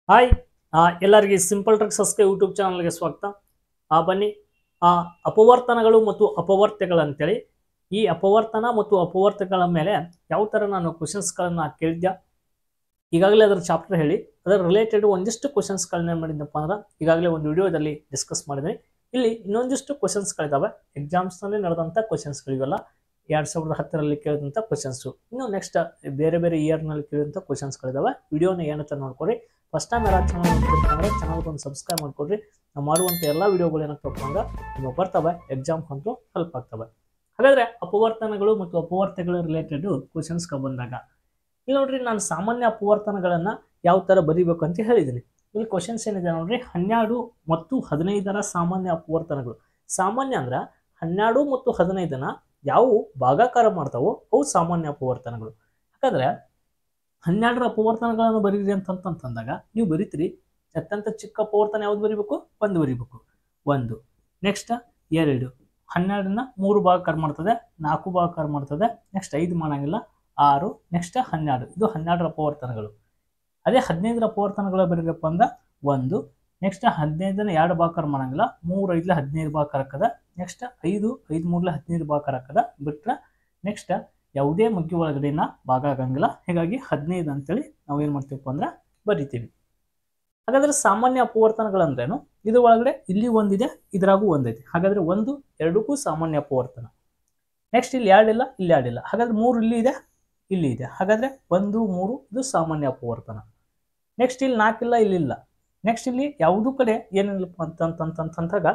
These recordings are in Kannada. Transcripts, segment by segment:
ಹಾಯ್ ಎಲ್ಲರಿಗೆ ಸಿಂಪಲ್ ಟ್ರಿಕ್ಸಸ್ಗೆ ಯೂಟ್ಯೂಬ್ ಚಾನಲ್ಗೆ ಸ್ವಾಗತ. ಬನ್ನಿ, ಅಪವರ್ತನಗಳು ಮತ್ತು ಅಪವರ್ತ್ಯಗಳಂತೇಳಿ ಈ ಅಪವರ್ತನ ಮತ್ತು ಅಪವರ್ತ್ಯಗಳ ಮೇಲೆ ಯಾವ ಥರ ನಾನು ಕ್ವಶನ್ಸ್ಗಳನ್ನು ಕೇಳಿದ್ದೆ, ಈಗಾಗಲೇ ಅದರ ಚಾಪ್ಟರ್ ಹೇಳಿ ಅದರ ರಿಲೇಟೆಡ್ ಒಂದಿಷ್ಟು ಕ್ವಶನ್ಸ್ಗಳನ್ನ ಮಾಡಿದ್ದಪ್ಪ ಅಂದ್ರೆ ಈಗಾಗಲೇ ಒಂದು ವಿಡಿಯೋದಲ್ಲಿ ಡಿಸ್ಕಸ್ ಮಾಡಿದ್ದೀನಿ. ಇಲ್ಲಿ ಇನ್ನೊಂದಿಷ್ಟು ಕ್ವಶನ್ಸ್ಗಳಿದ್ದಾವೆ, ಎಕ್ಸಾಮ್ಸ್ನಲ್ಲಿ ನಡೆದಂಥ ಕ್ವಶನ್ಸ್ಗಳಿವೆಲ್ಲ 2010ರಲ್ಲಿ ಕೇಳಿದಂಥ ಕ್ವಶನ್ಸು, ಇನ್ನು ನೆಕ್ಸ್ಟ್ ಬೇರೆ ಬೇರೆ ಇಯರ್ನಲ್ಲಿ ಕೇಳಿದಂಥ ಕ್ವಶನ್ಸ್ಗಳಿದ್ದಾವೆ. ವಿಡಿಯೋನ ಏನಂತ ನೋಡ್ಕೊರಿ. ಫಸ್ಟ್ ಟೈಮ್ ಯಾರು ಚಾನಲ್ ನೋಡ್ತಿರ್ತಾರೆ ಚಾನಲ್ಗೊಂದು ಸಬ್ಸ್ಕ್ರೈಬ್ ಮಾಡ್ಕೊಡ್ರಿ. ನಾವು ಮಾಡುವಂಥ ಎಲ್ಲ ವಿಡಿಯೋಗಳು ಏನಪ್ಪ ಅಂದ್ರೆ ನಿಮಗೆ ಬರ್ತವೆ, ಎಕ್ಸಾಮ್ ಅಂತೂ ಹೆಲ್ಪ್ ಆಗ್ತವೆ. ಹಾಗಾದರೆ ಅಪವರ್ತನಗಳು ಮತ್ತು ಅಪವರ್ತ್ಯಗಳ ರಿಲೇಟೆಡ್ ಕ್ವಶನ್ಸ್ಗೆ ಬಂದಾಗ ಇಲ್ಲಿ ನೋಡ್ರಿ, ನಾನು ಸಾಮಾನ್ಯ ಅಪವರ್ತನಗಳನ್ನು ಯಾವ ಥರ ಬರೀಬೇಕು ಅಂತ ಹೇಳಿದ್ದೀನಿ. ಇಲ್ಲಿ ಕ್ವಶನ್ಸ್ ಏನಿದೆ ನೋಡ್ರಿ, 12 ಮತ್ತು 15ರ ಸಾಮಾನ್ಯ ಅಪವರ್ತನಗಳು. ಸಾಮಾನ್ಯ ಅಂದ್ರೆ 12 ಮತ್ತು 15ನ ಯಾವ ಭಾಗಾಕಾರ ಮಾಡ್ತಾವೋ ಅವು ಸಾಮಾನ್ಯ ಅಪವರ್ತನಗಳು. ಹಾಗಾದ್ರೆ 12ರ ಅಪವರ್ತನಗಳನ್ನು ಬರೀರಿ ಅಂತಂದಾಗ ನೀವು ಬರೀತೀರಿ, ಅತ್ಯಂತ ಚಿಕ್ಕ ಅಪವರ್ತನ ಯಾವ್ದು ಬರೀಬೇಕು? 1 ಬರೀಬೇಕು. 1 ನೆಕ್ಸ್ಟ್ 2, 12ನ 3 ಭಾಗಾಕಾರ ಮಾಡ್ತದೆ, 4 ಭಾಗಾಕಾರ ಮಾಡ್ತದೆ, ನೆಕ್ಸ್ಟ್ 5 ಮಾಡಂಗಿಲ್ಲ, 6, ನೆಕ್ಸ್ಟ್ 12. ಇದು 12ರ ಅಪವರ್ತನಗಳು. ಅದೇ 15ರ ಅಪವರ್ತನಗಳು ಬರೀಬೇಕಪ್ಪ ಅಂದ್ರೆ 1, ನೆಕ್ಸ್ಟ್ 15ನ 2 ಭಾಗಾಕಾರ ಮಾಡಂಗಿಲ್ಲ, 3 5 15 ಭಾಗಾಕಾರ ಹಾಕದ, ನೆಕ್ಸ್ಟ್ 5 5 3 15 ಭಾಗಾಕಾರ ಹಾಕದ ಬಿಟ್ರೆ ನೆಕ್ಸ್ಟ್ ಯಾವುದೇ ಮಗ್ಗಿ ಒಳಗಡೆನ ಭಾಗ ಆಗಂಗಿಲ್ಲ. ಹೀಗಾಗಿ 15 ಅಂತೇಳಿ ನಾವು ಏನು ಮಾಡ್ತೀವಪ್ಪ ಅಂದ್ರೆ ಬರಿತೀವಿ. ಹಾಗಾದ್ರೆ ಸಾಮಾನ್ಯ ಅಪವರ್ತನಗಳಂದ್ರೇನು? ಇದ್ರ ಒಳಗಡೆ ಇಲ್ಲಿ ಒಂದಿದೆ, ಇದ್ರಾಗೂ ಒಂದೈತಿ. ಹಾಗಾದ್ರೆ 1 2ಕ್ಕೂ ಸಾಮಾನ್ಯ ಅಪವರ್ತನ. ನೆಕ್ಸ್ಟ್ ಇಲ್ಲಿ 2 ಇಲ್ಲ, ಇಲ್ಲಿ 2 ಇಲ್ಲ. ಹಾಗಾದ್ರೆ 3 ಇಲ್ಲಿ ಇದೆ, ಇಲ್ಲಿ ಇದೆ. ಹಾಗಾದ್ರೆ 1 3 ಇದು ಸಾಮಾನ್ಯ ಅಪವರ್ತನ. ನೆಕ್ಸ್ಟ್ ಇಲ್ಲಿ 4 ಇಲ್ಲ, ಇಲ್ಲಿ ಇಲ್ಲ. ನೆಕ್ಸ್ಟ್ ಇಲ್ಲಿ ಯಾವುದೂ ಕಡೆ ಏನಿಲ್ಲಪ್ಪ ಅಂತಂದಾಗ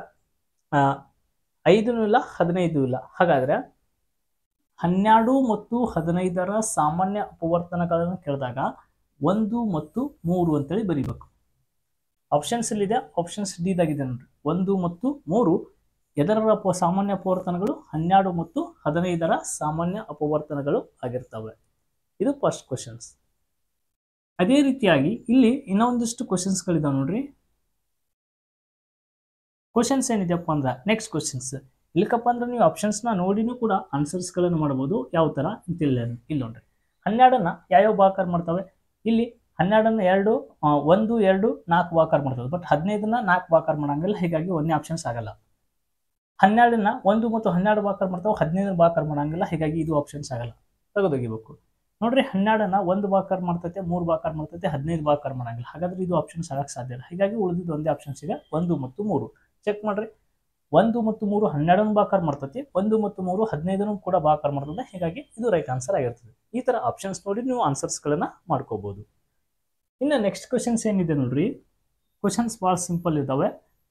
5 ಇಲ್ಲ, 15 ಇಲ್ಲ. ಹಾಗಾದ್ರೆ 12 ಮತ್ತು 15ರ ಸಾಮಾನ್ಯ ಅಪವರ್ತನಗಳನ್ನು ಕೇಳಿದಾಗ 1 ಮತ್ತು 3 ಅಂತೇಳಿ ಬರೀಬೇಕು. ಆಪ್ಷನ್ಸ್ ಇಲ್ಲಿದೆ, ಆಪ್ಷನ್ಸ್ ಡಿ ದಾಗಿದೆ ನೋಡ್ರಿ. 1 ಮತ್ತು 3 ಎದರ ಸಾಮಾನ್ಯ ಅಪವರ್ತನಗಳು? 12 ಮತ್ತು 15ರ ಸಾಮಾನ್ಯ ಅಪವರ್ತನಗಳು ಆಗಿರ್ತವೆ. ಇದು ಫಸ್ಟ್ ಕ್ವಶನ್ಸ್. ಅದೇ ರೀತಿಯಾಗಿ ಇಲ್ಲಿ ಇನ್ನೊಂದಿಷ್ಟು ಕ್ವಶನ್ಸ್ಗಳಿದಾವೆ ನೋಡ್ರಿ. ಕ್ವಶನ್ಸ್ ಏನಿದೆಯಪ್ಪ ಅಂದ್ರೆ ನೆಕ್ಸ್ಟ್ ಕ್ವಶನ್ಸ್ ಇಲ್ಲಕ್ಕಪ್ಪ ಅಂದ್ರೆ ನೀವು ಆಪ್ಷನ್ಸ್ನ ನೋಡಿನೂ ಕೂಡ ಆನ್ಸರ್ಸ್ಗಳನ್ನು ಮಾಡ್ಬೋದು. ಯಾವ ಥರ ಅಂತಿಲ್ಲ ಇಲ್ಲಿ ನೋಡ್ರಿ. 12ನ ಯಾವ್ಯಾವ ಭಾಗಾಕಾರ ಮಾಡ್ತವೆ? ಇಲ್ಲಿ 12ನ 2 1 2 4 ಭಾಗಾಕಾರ ಮಾಡ್ತವೆ. ಬಟ್ 15ನ 4 ಭಾಗಾಕಾರ ಮಾಡಂಗಿಲ್ಲ, ಹೀಗಾಗಿ ಒಂದೇ ಆಪ್ಷನ್ಸ್ ಆಗಲ್ಲ. 12ನ 1 ಮತ್ತು 12 ಭಾಗಾಕಾರ ಮಾಡ್ತಾವೆ, 15ನ ಭಾಗಾಕಾರ ಮಾಡಂಗಿಲ್ಲ, ಹೀಗಾಗಿ ಇದು ಆಪ್ಷನ್ಸ್ ಆಗಲ್ಲ, ತೆಗೆದೋಗಿಬೇಕು. ನೋಡ್ರಿ, 12ನ 1 ಭಾಗಾಕಾರ ಮಾಡ್ತೈತೆ, 3 ಭಾಗಾಕಾರ ಮಾಡ್ತೈತೆ, 15 ಭಾಗಾಕಾರ ಮಾಡಂಗಿಲ್ಲ. ಹಾಗಾದ್ರೆ ಇದು ಆಪ್ಷನ್ಸ್ ಆಗಕ್ಕೆ ಸಾಧ್ಯ ಇಲ್ಲ. ಹೀಗಾಗಿ ಉಳಿದಿದ್ದು ಒಂದೇ ಆಪ್ಷನ್ಸ್ ಇದೆ, 1 ಮತ್ತು 3. ಚೆಕ್ ಮಾಡ್ರಿ. 1 ಮತ್ತು 3 12ನ ಭಾಗಾಕಾರ ಮಾಡ್ತೈತಿ, 1 ಮತ್ತು 3 15ನ ಕೂಡ ಭಾಗಾಕಾರ ಮಾಡ್ತದೆ. ಹೀಗಾಗಿ ಇದು ರೈಟ್ ಆನ್ಸರ್ ಆಗಿರ್ತದೆ. ಈ ತರ ಆಪ್ಷನ್ಸ್ ನೋಡಿ ನೀವು ಆನ್ಸರ್ಸ್ಗಳನ್ನ ಮಾಡ್ಕೋಬಹುದು. ಇನ್ನು ನೆಕ್ಸ್ಟ್ ಕ್ವಶನ್ಸ್ ಏನಿದೆ ನೋಡ್ರಿ, ಕ್ವಶನ್ಸ್ ಬಹಳ ಸಿಂಪಲ್ ಇದಾವೆ.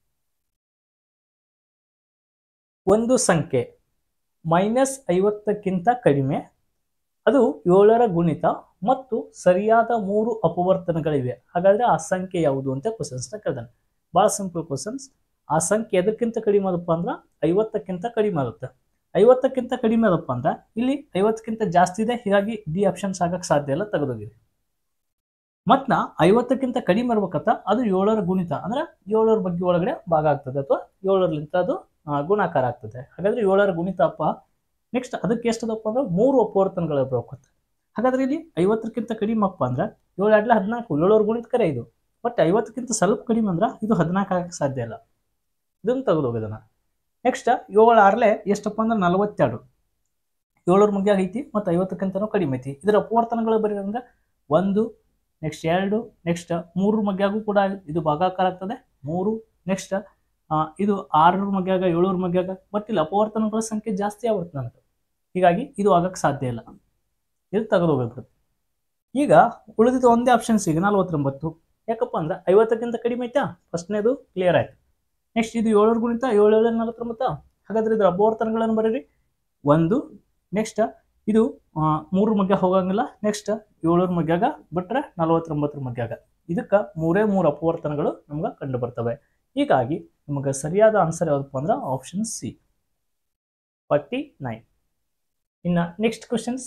ಒಂದು ಸಂಖ್ಯೆ -50ಕ್ಕಿಂತ ಕಡಿಮೆ, ಅದು 7ರ ಗುಣಿತ ಮತ್ತು ಸರಿಯಾದ 3 ಅಪವರ್ತನಗಳಿವೆ. ಹಾಗಾದ್ರೆ ಆ ಸಂಖ್ಯೆ ಯಾವುದು ಅಂತ ಕ್ವಶನ್ಸ್ನ ಕೇಳ್ದಾನೆ. ಬಹಳ ಸಿಂಪಲ್ ಕ್ವಶನ್ಸ್. ಆ ಸಂಖ್ಯೆ ಎದಕ್ಕಿಂತ ಕಡಿಮೆ ಅದಪ್ಪ ಅಂದ್ರೆ 50ಕ್ಕಿಂತ ಕಡಿಮೆ ಆಗುತ್ತೆ. 50ಕ್ಕಿಂತ ಕಡಿಮೆ ಅದಪ್ಪ ಅಂದ್ರೆ ಇಲ್ಲಿ 50ಕ್ಕಿಂತ ಜಾಸ್ತಿ ಇದೆ, ಹೀಗಾಗಿ ಡಿ ಆಪ್ಷನ್ಸ್ ಆಗಕ್ಕೆ ಸಾಧ್ಯ ಇಲ್ಲ, ತೆಗೆದೋಗಿದೆ. ಮತ್ತ 50ಕ್ಕಿಂತ ಕಡಿಮೆ ಇರ್ಬೇಕತ್ತ ಅದು 7ರ ಗುಣಿತ ಅಂದ್ರೆ 7ರ ಬಗ್ಗೆ ಒಳಗಡೆ ಭಾಗ ಆಗ್ತದೆ, ಅಥವಾ 7ರಿಂದ ಅದು ಗುಣಾಕಾರ ಆಗ್ತದೆ. ಹಾಗಾದ್ರೆ 7ರ ಗುಣಿತ ಅಪ್ಪ. ನೆಕ್ಸ್ಟ್ ಅದಕ್ಕೆ ಎಷ್ಟದಪ್ಪ ಅಂದ್ರೆ 3 ಅಪವರ್ತನಗಳು ಇರ್ಬೇಕು. ಹಾಗಾದ್ರೆ ಇಲ್ಲಿ 50ಕ್ಕಿಂತ ಕಡಿಮೆ ಅಪ್ಪ ಅಂದ್ರೆ 7 2 14, 7ರ ಗುಣಿತ ಕರೆ ಇದು. ಬಟ್ 50ಕ್ಕಿಂತ ಸ್ವಲ್ಪ ಕಡಿಮೆ ಅಂದ್ರೆ ಇದು 14 ಆಗಕ್ಕೆ ಸಾಧ್ಯ ಇಲ್ಲ, ಇದನ್ನು ತೆಗೆದೋಗಿದನ. ನೆಕ್ಸ್ಟ್ 7 6 ಎಷ್ಟಪ್ಪ ಅಂದ್ರೆ 42, 7ರ ಮುಗ್ಯಾಗ ಐತಿ ಮತ್ತು 50ಕ್ಕಿಂತನೂ ಕಡಿಮೆ ಐತಿ. ಇದರ ಅಪವರ್ತನಗಳು ಬರೀರಂದ್ರೆ 1, ನೆಕ್ಸ್ಟ್ 2, ನೆಕ್ಸ್ಟ್ 3 ಮಗ್ಯಾಗೂ ಕೂಡ ಇದು ಭಾಗಾಕಾರ ಆಗ್ತದೆ 3. ನೆಕ್ಸ್ಟ್ ಇದು 6ರ ಮಗ್ಯಾಗ 7ರ ಮಗ್ಯಾಗ, ಬಟ್ ಇಲ್ಲಿ ಅಪವರ್ತನಗಳ ಸಂಖ್ಯೆ ಜಾಸ್ತಿ ಆಗುತ್ತೆ ನನಗೆ, ಹೀಗಾಗಿ ಇದು ಆಗಕ್ಕೆ ಸಾಧ್ಯ ಇಲ್ಲ, ಇದು ತೆಗೆದೋಗ್ಬಿಡುತ್ತೆ. ಈಗ ಉಳಿದಿದ್ದು ಒಂದೇ ಆಪ್ಷನ್ಸ್ ಈಗ 49. ಯಾಕಪ್ಪ ಅಂದ್ರೆ 50ಕ್ಕಿಂತ ಕಡಿಮೆ ಐತಾ, ಫಸ್ಟ್ನೇದು ಕ್ಲಿಯರ್ ಆಯ್ತು. ನೆಕ್ಸ್ಟ್ ಇದು 7ರ ಗುಣಿತ 7 7 49. ಹಾಗಾದ್ರೆ ಇದರ ಅಪವರ್ತನಗಳನ್ನು ಬರೀರಿ. 1, ನೆಕ್ಸ್ಟ್ ಇದು 3 ಮಗ್ಯ ಹೋಗಂಗಿಲ್ಲ, ನೆಕ್ಸ್ಟ್ 7ರ ಮಗ್ಯಾಗ ಬಿಟ್ರೆ 49ರ ಮಗ್ಯಾಗ. ಇದಕ್ಕೆ 3 ಅಪವರ್ತನಗಳು ನಮ್ಗೆ ಕಂಡು ಬರ್ತವೆ. ಹೀಗಾಗಿ ನಮಗೆ ಸರಿಯಾದ ಆನ್ಸರ್ ಯಾವ್ದಪ್ಪ ಅಂದ್ರೆ ಆಪ್ಷನ್ ಸಿ, 49. ಇನ್ನು ನೆಕ್ಸ್ಟ್ ಕ್ವಶನ್ಸ್.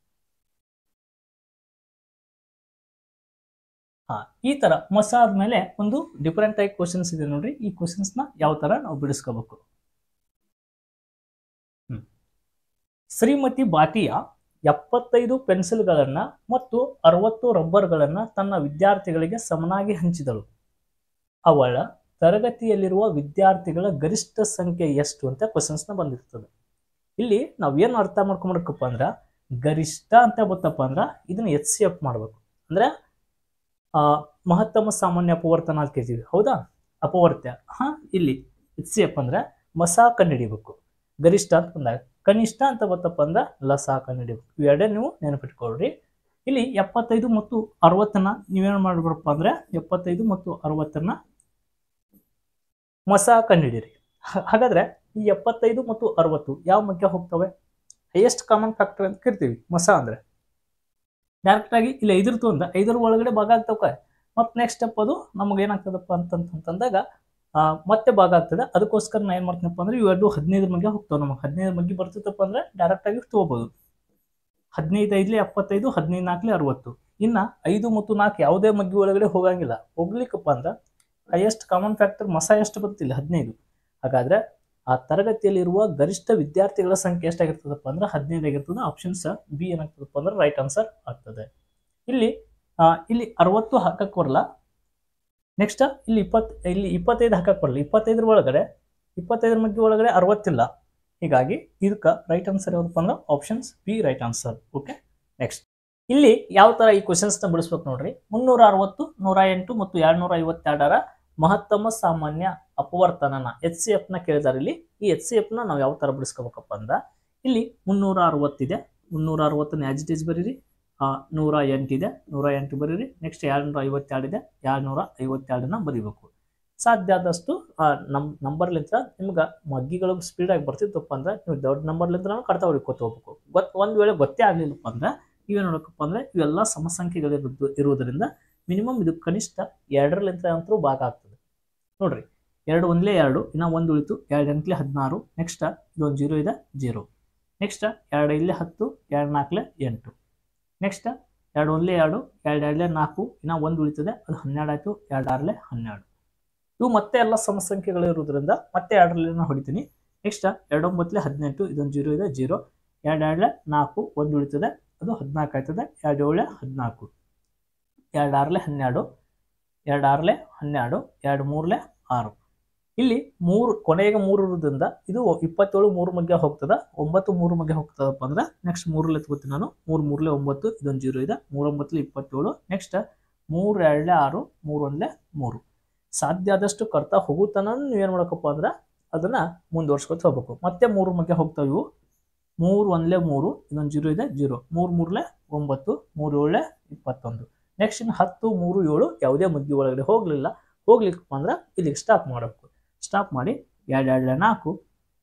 ಈ ತರ ಮಸ ಆದ್ಮೇಲೆ ಒಂದು ಡಿಫರೆಂಟ್ ಟೈಪ್ ಕ್ವಶನ್ಸ್ ಇದೆ ನೋಡ್ರಿ. ಈ ಕ್ವಶನ್ಸ್ನ ಯಾವ ತರ ನಾವು ಬಿಡಿಸ್ಕೋಬೇಕು. ಶ್ರೀಮತಿ ಬಾಟಿಯ 75 ಪೆನ್ಸಿಲ್ಗಳನ್ನು ಮತ್ತು 60 ರಬ್ಬರ್ಗಳನ್ನು ತನ್ನ ವಿದ್ಯಾರ್ಥಿಗಳಿಗೆ ಸಮನಾಗಿ ಹಂಚಿದಳು. ಅವಳ ತರಗತಿಯಲ್ಲಿರುವ ವಿದ್ಯಾರ್ಥಿಗಳ ಗರಿಷ್ಠ ಸಂಖ್ಯೆ ಎಷ್ಟು ಅಂತ ಕ್ವಶನ್ಸ್ನ ಬಂದಿರ್ತದೆ. ಇಲ್ಲಿ ನಾವೇನು ಅರ್ಥ ಮಾಡ್ಕೊಂಡ್ಬೇಕಪ್ಪ ಅಂದ್ರೆ ಗರಿಷ್ಠ ಅಂತ ಗೊತ್ತಪ್ಪ ಅಂದ್ರೆ ಇದನ್ನ HCF ಮಾಡಬೇಕು. ಅಂದ್ರೆ ಮಹತ್ತಮ ಸಾಮಾನ್ಯ ಅಪವರ್ತನ ಅಂತ ಕೇಳ್ತೀವಿ, ಹೌದಾ? ಅಪವರ್ತ್ಯ. ಇಲ್ಲಿ HCF ಅಂದ್ರೆ ಮಸ ಕಂಡುಹಿಡಿಬೇಕು. ಗರಿಷ್ಠ ಅಂತ ಬಂದಾಗ ಕನಿಷ್ಠ ಅಂತ ಗೊತ್ತಪ್ಪ ಅಂದ್ರೆ ಲಸ ಕಂಡುಹಿಡಿಬೇಕು. ಇವೆರಡೇ ನೀವು ನೆನಪಿಟ್ಕೊಳ್ರಿ. ಇಲ್ಲಿ 75 ಮತ್ತು 60 ನೀವೇನು ಮಾಡ್ಬೇಕಪ್ಪ ಅಂದ್ರೆ 75 ಮತ್ತು 60 ಮಸ ಕಂಡುಹಿಡಿಯಿರಿ. ಹಾಗಾದ್ರೆ ಈ 75 ಮತ್ತು 60 ಯಾವ ಮಧ್ಯ ಹೋಗ್ತವೆ? ಹೈಯೆಸ್ಟ್ ಕಾಮನ್ ಫ್ಯಾಕ್ಟರ್ ಅಂತ ಕರಿತೀವಿ ಮಸ ಅಂದ್ರೆ. ಡೈರೆಕ್ಟ್ ಆಗಿ ಇಲ್ಲಿ 5 ಅಂದ್ರೆ 5 ಒಳಗಡೆ ಭಾಗ ಆಗ್ತವೆ. ಮತ್ತೆ ನೆಕ್ಸ್ಟ್ ಸ್ಟೆಪ್ ಅದು ನಮಗೆ ಏನಾಗ್ತದಪ್ಪ ಅಂತಂದಾಗ ಮತ್ತೆ ಭಾಗ ಆಗ್ತದೆ. ಅದಕ್ಕೋಸ್ಕರ ನಾ ಏನ್ ಮಾಡ್ತೀನಪ್ಪ ಅಂದ್ರೆ ಇವೆರಡು 15 ಮಧ್ಯ ಹೋಗ್ತಾವೆ. ನಮಗೆ 15 ಮಧ್ಯ ಬರ್ತದಪ್ಪ ಅಂದ್ರೆ ಡೈರೆಕ್ಟ್ ಆಗಿ ತಗೋಬಹುದು. 15 5 75, 15 4 60. ಇನ್ನ 5 ಮತ್ತು 4 ಯಾವುದೇ ಮಧ್ಯ ಒಳಗಡೆ ಹೋಗಂಗಿಲ್ಲ. ಹೋಗ್ಲಿಕ್ಕಪ್ಪ ಅಂದ್ರೆ ಹೈಯೆಸ್ಟ್ ಕಾಮನ್ ಫ್ಯಾಕ್ಟರ್ ಮಸ ಎಷ್ಟು ಬರ್ತಿಲ್ಲ? 15. ಹಾಗಾದ್ರೆ ಆ ತರಗತಿಯಲ್ಲಿರುವ ಗರಿಷ್ಠ ವಿದ್ಯಾರ್ಥಿಗಳ ಸಂಖ್ಯೆ ಎಷ್ಟಾಗಿರ್ತದಪ್ಪ ಅಂದ್ರೆ 15 ಆಗಿರ್ತದೆ. ಆಪ್ಷನ್ಸ್ ಬಿ ಏನಾಗ್ತದಪ್ಪ ಅಂದ್ರೆ ರೈಟ್ ಆನ್ಸರ್ ಆಗ್ತದೆ. ಇಲ್ಲಿ 60 ಹಾಕಕ್ ಬರಲ್ಲ. ನೆಕ್ಸ್ಟ್ ಇಲ್ಲಿ 25 ಹಾಕಕ್ ಬರಲ್ಲ. 25 ಒಳಗಡೆ 25 ಮಧ್ಯ ಒಳಗಡೆ 60 ಇಲ್ಲ. ಹೀಗಾಗಿ ಇದಕ್ಕೆ ರೈಟ್ ಆನ್ಸರ್ ಯಾವ್ದಪ್ಪ ಅಂದ್ರೆ options B right answer. Okay, next ಇಲ್ಲಿ ಯಾವ ತರ ಈ ಕ್ವಶನ್ಸ್ನ ಬಿಡಿಸ್ಬೇಕು ನೋಡ್ರಿ. 360, 108 ಮತ್ತು 252ರ ಮಹತ್ತಮ ಸಾಮಾನ್ಯ ಅಪವರ್ತನನ HCF ನ ಕೇಳಿದಾರೆ. ಇಲ್ಲಿ ಈ HCF ನ ನಾವು ಯಾವ ತರ ಬಿಡಿಸ್ಕೋಬೇಕಪ್ಪ ಅಂದ್ರೆ ಇಲ್ಲಿ 360 ಇದೆ. 360 ಆಸ್ ಇಟ್ ಈಸ್ ಬರೀರಿ. 108 ಇದೆ, 108 ಬರೀರಿ. ನೆಕ್ಸ್ಟ್ 252 ಇದೆ, 252ನ ಬರೀಬೇಕು. ಸಾಧ್ಯ ಆದಷ್ಟು ನಂಬರ್ಲಿಂದ ನಿಮ್ಗೆ ಮಗ್ಗಿಗಳು ಸ್ಪೀಡಾಗಿ ಬರ್ತಿತ್ತಪ್ಪ ಅಂದ್ರೆ ನೀವು ದೊಡ್ಡ ನಂಬರ್ಲಿಂದ ಕಡ್ತಾ ಹೊಡ್ಕೋತ ಹೋಗ್ಬೇಕು. ಒಂದು ವೇಳೆ ಗೊತ್ತೇ ಆಗ್ಲಿಲ್ಲಪ್ಪ ಅಂದ್ರೆ ಇವೇನು ನೋಡಕಪ್ಪ ಅಂದ್ರೆ ಇವೆಲ್ಲ ಸಮಸಂಖ್ಯೆಗಳು ಇರುವುದರಿಂದ ಮಿನಿಮಮ್ ಇದು ಕನಿಷ್ಠ 2ರಿಂದ ಅಂತೂ ಭಾಗ ಆಗ್ತದೆ. ನೋಡ್ರಿ, 2 1 2, ಇನ್ನ 1 ಉಳಿತು. 2 8 16. ನೆಕ್ಸ್ಟ್ ಇದೊಂದು 0 ಇದೆ, 0. ನೆಕ್ಸ್ಟ್ 2 ಇಲ್ಲಿ 10, 2 4 8. ನೆಕ್ಸ್ಟ್ 2 1 2, 2 2 4, ಇನ್ನ 1 ಉಳಿತದೆ, ಅದು 12 ಆಯ್ತು. 2 6 12. ಇವು ಮತ್ತೆ ಎಲ್ಲ ಸಮಸಂಖ್ಯೆಗಳು ಇರುವುದರಿಂದ ಮತ್ತೆ 2ರಲ್ಲಿ ಹೊಡಿತೀನಿ. ನೆಕ್ಸ್ಟ್ 2 9 18, ಇದೊಂದು 0 ಇದೆ, 0. 2 2 4, 1 ಉಳಿತದೆ, ಅದು 14 ಆಯ್ತದೆ. 2 7 14, 2 6 12, 2 6 12, 2 3 6. ಇಲ್ಲಿ 3 ಕೊನೆಗೆ 3 ಇರೋದ್ರಿಂದ ಇದು 27 3 ಮಧ್ಯ ಹೋಗ್ತದ. 9 3 ಮಧ್ಯ ಹೋಗ್ತದಪ್ಪ ಅಂದ್ರೆ ನೆಕ್ಸ್ಟ್ 3ರಲ್ಲಿ ಎತ್ಕೋತೀನಿ ನಾನು. 3 3 9, ಇದೊಂದು 0 ಇದೆ. 3 9 27. ನೆಕ್ಸ್ಟ್ 3 2 6, 3 1 3. ಸಾಧ್ಯ ಆದಷ್ಟು ಕರ್ತಾ ಹೋಗುತ್ತಾನ ನೀವೇನು ಮಾಡಬೇಕಪ್ಪ ಅಂದ್ರೆ ಅದನ್ನ ಮುಂದುವರ್ಸ್ಕೊತ ಹೋಗ್ಬೇಕು. ಮತ್ತೆ 3 ಮಧ್ಯ ಹೋಗ್ತಾವೆ ಇವು. 3 1 3, ಇದೊಂದು 0 ಇದೆ, 0. 3 3 9, 3 7 21. ನೆಕ್ಸ್ಟ್ 10 3 7 ಯಾವುದೇ ಮಧ್ಯ ಒಳಗಡೆ ಹೋಗ್ಲಿಕ್ಕಪ್ಪ ಅಂದ್ರೆ ಇಲ್ಲಿಗೆ ಸ್ಟಾಪ್ ಮಾಡಬೇಕು. ಸ್ಟಾಪ್ ಮಾಡಿ 2 2 4,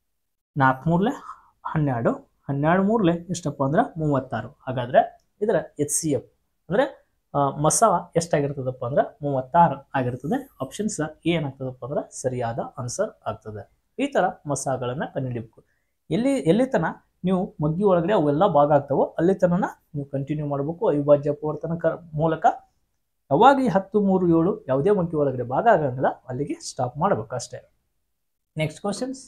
4 3 12, 12 3 ಎಷ್ಟಪ್ಪ ಅಂದ್ರೆ 36. ಹಾಗಾದ್ರೆ ಇದರ HCF ಅಂದ್ರೆ ಮಸ ಎಷ್ಟಾಗಿರ್ತದಪ್ಪ ಅಂದ್ರೆ 36 ಆಗಿರ್ತದೆ. ಆಪ್ಷನ್ಸ್ ಏನಾಗ್ತದಪ್ಪ ಅಂದ್ರೆ ಸರಿಯಾದ ಆನ್ಸರ್ ಆಗ್ತದೆ. ಈ ತರ ಮಸಗಳನ್ನ ಕಂಡುಹಿಡಿಬೇಕು. ಎಲ್ಲಿ ತನ ನೀವು ಮಗ್ಗಿ ಒಳಗಡೆ ಅವೆಲ್ಲ ಭಾಗ ಆಗ್ತಾವೋ ಅಲ್ಲಿ ತನಕ ನೀವು ಕಂಟಿನ್ಯೂ ಮಾಡಬೇಕು ಅವಿಭಾಜ್ಯ ಅಪವರ್ತನ ಮೂಲಕ. ಯಾವಾಗ ಈ 10 3 7 ಯಾವುದೇ ಮಗ್ಗಿ ಒಳಗಡೆ ಭಾಗ ಆಗಂಗಿಲ್ಲ ಅಲ್ಲಿಗೆ ಸ್ಟಾಪ್ ಮಾಡಬೇಕು ಅಷ್ಟೇ. Next questions.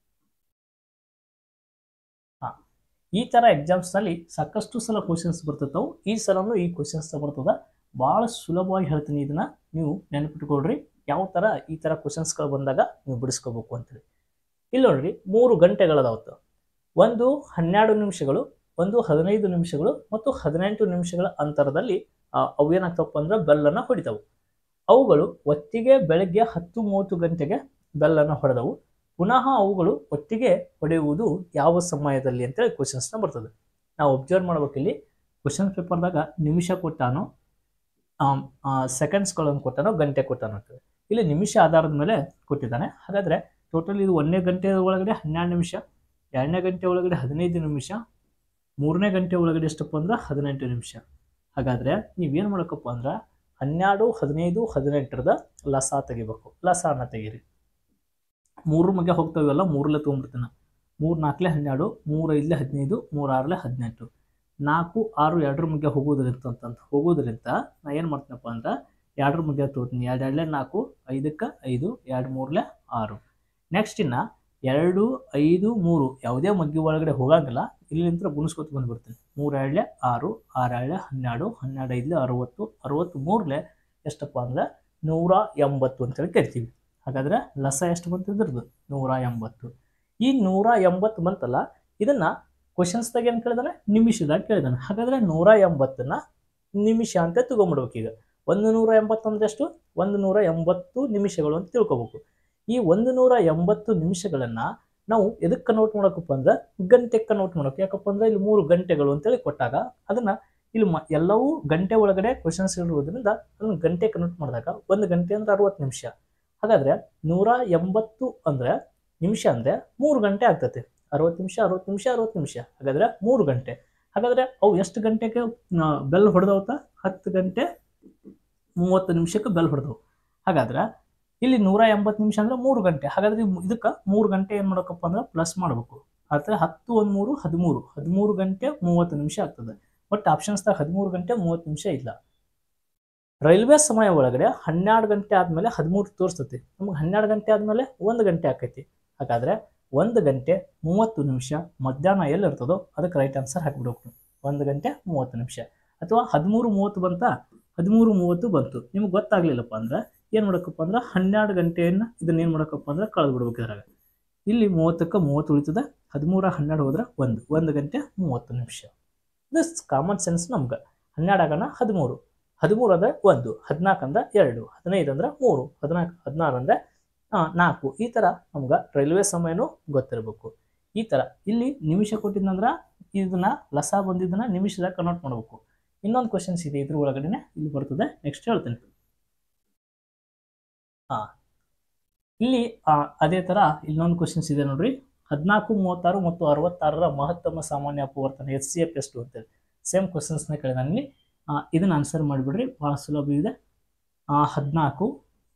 ಈ ತರ ಎಕ್ಸಾಮ್ಸ್ ನಲ್ಲಿ ಸಾಕಷ್ಟು ಸಲ ಕ್ವಶನ್ಸ್ ಬರ್ತಿರ್ತಾವೆ. ಈ ಸಲನು ಈ ಕ್ವಶನ್ಸ್ ಬರ್ತದ. ಬಹಳ ಸುಲಭವಾಗಿ ಹೇಳ್ತೀನಿ, ಇದನ್ನ ನೀವು ನೆನಪಿಟ್ಕೊಳ್ರಿ. ಯಾವ ತರ ಈ ತರ ಕ್ವಶನ್ಸ್ಗಳು ಬಂದಾಗ ನೀವು ಬಿಡಿಸ್ಕೋಬೇಕು ಅಂತೇಳಿ. ಇಲ್ಲಿ ನೋಡ್ರಿ, 3 ಗಂಟೆಗಳದಾವತ್ತು. ಒಂದು 12 ನಿಮಿಷಗಳು, ಒಂದು 15 ನಿಮಿಷಗಳು ಮತ್ತು 18 ನಿಮಿಷಗಳ ಅಂತರದಲ್ಲಿ ಅವೇನಾಗ್ತವಪ್ಪ ಅಂದ್ರೆ ಬೆಲ್ಲನ್ನು ಹೊಡಿತಾವು. ಅವುಗಳು ಒಟ್ಟಿಗೆ ಬೆಳಗ್ಗೆ 10:30 ಗಂಟೆಗೆ ಬೆಲ್ಲನ್ನು ಹೊಡೆದವು. ಪುನಃ ಅವುಗಳು ಒಟ್ಟಿಗೆ ಹೊಡೆಯುವುದು ಯಾವ ಸಮಯದಲ್ಲಿ ಅಂತೇಳಿ ಕ್ವಶನ್ಸ್ನ ಬರ್ತದೆ. ನಾವು ಒಬ್ಸರ್ವ್ ಮಾಡ್ಬೇಕಿಲ್ಲಿ ಕ್ವಶನ್ ಪೇಪರ್ದಾಗ ನಿಮಿಷ ಕೊಟ್ಟಾನು, ಸೆಕೆಂಡ್ಸ್ಗಳನ್ನು ಕೊಟ್ಟಾನೋ, ಗಂಟೆ ಕೊಟ್ಟಾನೋ ಅಂತೇಳಿ. ಇಲ್ಲಿ ನಿಮಿಷ ಆಧಾರದ ಮೇಲೆ ಕೊಟ್ಟಿದ್ದಾನೆ. ಹಾಗಾದ್ರೆ ಟೋಟಲ್ ಇದು 1ನೇ ಗಂಟೆ ಒಳಗಡೆ 12 ನಿಮಿಷ, 2ನೇ ಗಂಟೆ ಒಳಗಡೆ 15 ನಿಮಿಷ, 3ನೇ ಗಂಟೆ ಒಳಗಡೆ ಎಷ್ಟಪ್ಪ ಅಂದ್ರೆ 18 ನಿಮಿಷ. ಹಾಗಾದ್ರೆ ನೀವೇನು ಮಾಡಬೇಕಪ್ಪ ಅಂದ್ರೆ 12 15 18ರದ ಲಸ ತೆಗಿಬೇಕು. ಲಸನ ತೆಗೀರಿ. 3 ಮಧ್ಯ ಹೋಗ್ತಾವೆಲ್ಲ 3ಲ್ಲೇ ತೊಗೊಂಡ್ಬಿಡ್ತೀನಿ. 3 4 12, 3 5 15, 3 6 18. 4 6 2 ಮಧ್ಯ ಹೋಗೋದ್ರಿಂದ ನಾ ಏನು ಮಾಡ್ತೀನಪ್ಪ ಅಂದ್ರೆ 2 ಮಧ್ಯ ತೊಗೋತೀನಿ. 2 2 4, 5ಕ್ಕೆ 5, 2 3 6. ನೆಕ್ಸ್ಟ್ ಇನ್ನು 2 5 3 ಯಾವುದೇ ಮಗ್ಗಿ ಒಳಗಡೆ ಹೋಗಂಗಿಲ್ಲ. ಇಲ್ಲಿಂದ ಗುಣಿಸ್ಕೊತ ಬಂದ್ಬಿಡ್ತೀನಿ. 3 2 6 6 2 12 12 5 60 63 ಎಷ್ಟಪ್ಪ ಅಂದ್ರೆ 180 ಅಂತೇಳಿ ಕರಿತೀವಿ. ಹಾಗಾದ್ರೆ ಲಸ ಎಷ್ಟು ಬಂತು ಇದ್ರದ್ದು 180. ಈ 180 ಬಂತಲ್ಲ, ಇದನ್ನ ಕ್ವಶನ್ಸ್ದಾಗ ಏನು ಕೇಳಿದಾನೆ, ನಿಮಿಷದಾಗ ಕೇಳಿದಾನೆ. ಹಾಗಾದ್ರೆ 180ನ ನಿಮಿಷ ಅಂತ ತಗೊಂಡ್ಬಿಡ್ಬೇಕು. ಈಗ 180 ಅಂದ್ರೆ ಎಷ್ಟು, 180 ನಿಮಿಷಗಳು ಅಂತ ತಿಳ್ಕೊಬೇಕು. ಈ 180 ನಿಮಿಷಗಳನ್ನ ನಾವು ಎದಕ್ಕೆ ಕನ್ವರ್ಟ್ ಮಾಡೋಕಪ್ಪ ಅಂದ್ರೆ ಗಂಟೆಗೆ ಕನ್ವರ್ಟ್ ಮಾಡೋಕೆ. ಯಾಕಪ್ಪ ಅಂದ್ರೆ ಇಲ್ಲಿ 3 ಗಂಟೆಗಳು ಅಂತೇಳಿ ಕೊಟ್ಟಾಗ ಅದನ್ನ ಇಲ್ಲಿ ಎಲ್ಲವೂ ಗಂಟೆ ಒಳಗಡೆ ಕ್ವಶನ್ಸ್ ಇರುವುದರಿಂದ ಅದನ್ನ ಗಂಟೆ ಕನ್ವರ್ಟ್ ಮಾಡಿದಾಗ 1 ಗಂಟೆ ಅಂದ್ರೆ 60 ನಿಮಿಷ. ಹಾಗಾದ್ರೆ 180 ಅಂದ್ರೆ ನಿಮಿಷ ಅಂದ್ರೆ 3 ಗಂಟೆ ಆಗ್ತದೆ. 60 ನಿಮಿಷ 60 ನಿಮಿಷ 60 ನಿಮಿಷ, ಹಾಗಾದ್ರೆ 3 ಗಂಟೆ. ಹಾಗಾದ್ರೆ ಅವು ಎಷ್ಟು ಗಂಟೆಗೆ ಬೆಲ್ ಹೊಡೆದವತ್ತ, 10 ಗಂಟೆ 30 ನಿಮಿಷಕ್ಕೆ ಬೆಲ್ ಹೊಡೆದವು. ಹಾಗಾದ್ರೆ ಇಲ್ಲಿ 180 ನಿಮಿಷ ಅಂದ್ರೆ 3 ಗಂಟೆ. ಹಾಗಾದ್ರೆ ಇದಕ್ಕೆ 3 ಗಂಟೆ ಏನು ಮಾಡಬೇಕಪ್ಪ ಅಂದ್ರೆ ಪ್ಲಸ್ ಮಾಡಬೇಕು. ಆದರೆ 10 1 3 13 13 ಗಂಟೆ 30 ನಿಮಿಷ ಆಗ್ತದೆ. ಬಟ್ ಆಪ್ಷನ್ಸ್ದಾಗ 13 ಗಂಟೆ 30 ನಿಮಿಷ ಇಲ್ಲ. ರೈಲ್ವೆ ಸಮಯ ಒಳಗಡೆ 12 ಗಂಟೆ ಆದಮೇಲೆ 13 ತೋರಿಸ್ತೈತಿ. ನಮಗೆ 12 ಗಂಟೆ ಆದಮೇಲೆ 1 ಗಂಟೆ ಆಕೈತಿ. ಹಾಗಾದ್ರೆ 1 ಗಂಟೆ 30 ನಿಮಿಷ ಮಧ್ಯಾಹ್ನ ಎಲ್ಲಿ ಇರ್ತದೋ ಅದಕ್ಕೆ ರೈಟ್ ಆನ್ಸರ್ ಹಾಕಿಬಿಡ್ಬೇಕು. 1 ಗಂಟೆ 30 ನಿಮಿಷ. ಅಥವಾ 13:30 ಬಂತಾ, 13:30 ಬಂತು, ನಿಮ್ಗೆ ಗೊತ್ತಾಗ್ಲಿಲ್ಲಪ್ಪ ಅಂದ್ರೆ ಏನು ಮಾಡಬೇಕಪ್ಪ ಅಂದ್ರೆ 12 ಗಂಟೆಯನ್ನು ಇದನ್ನ ಏನು ಮಾಡಬೇಕಪ್ಪ ಅಂದ್ರೆ ಕಳೆದು ಬಿಡ್ಬೇಕು. ಇದ್ರಾಗ ಇಲ್ಲಿ 30ಕ್ಕೆ 30 ಉಳಿತದೆ, 13 12 ಹೋದ್ರೆ 1 ಗಂಟೆ 30 ನಿಮಿಷ. ದಿಸ್ ಕಾಮನ್ ಸೆನ್ಸ್ ನಮ್ಗೆ. 12 ಆಗೋಣ 13, 13 ಅಂದ್ರೆ 1, 14 ಅಂದ್ರೆ 2, 15 ಅಂದ್ರೆ 3, 14 16 ಅಂದ್ರೆ 4. ಈ ಥರ ನಮ್ಗೆ ರೈಲ್ವೆ ಸಮಯನೂ ಗೊತ್ತಿರಬೇಕು. ಈ ಥರ ಇಲ್ಲಿ ನಿಮಿಷ ಕೊಟ್ಟಿದ್ದಂದ್ರೆ ಇದನ್ನ ಲಸ ಬಂದಿದ್ದನ್ನ ನಿಮಿಷದಾಗ ಕನ್ವರ್ಟ್ ಮಾಡಬೇಕು. ಇನ್ನೊಂದು ಕ್ವಶನ್ಸ್ ಇದೆ ಇದ್ರ ಒಳಗಡೆ ಇಲ್ಲಿ ಬರ್ತದೆ, ನೆಕ್ಸ್ಟ್ ಹೇಳ್ತೇನೆ. ಇಲ್ಲಿ ಅದೇ ಥರ ಇನ್ನೊಂದು ಕ್ವಶನ್ಸ್ ಇದೆ ನೋಡ್ರಿ. 14, 36 ಮತ್ತು 66ರ ಮಹತ್ತಮ ಸಾಮಾನ್ಯ ಅಪವರ್ತನ HCF ಎಷ್ಟು ಅಂತೇಳಿ ಸೇಮ್ ಕ್ವಶನ್ಸ್ನ ಕೇಳಿದಾನೆ ಇಲ್ಲಿ. ಇದನ್ನ ಆನ್ಸರ್ ಮಾಡಿಬಿಡ್ರಿ, ಭಾಳ ಸುಲಭ ಇದೆ. 14,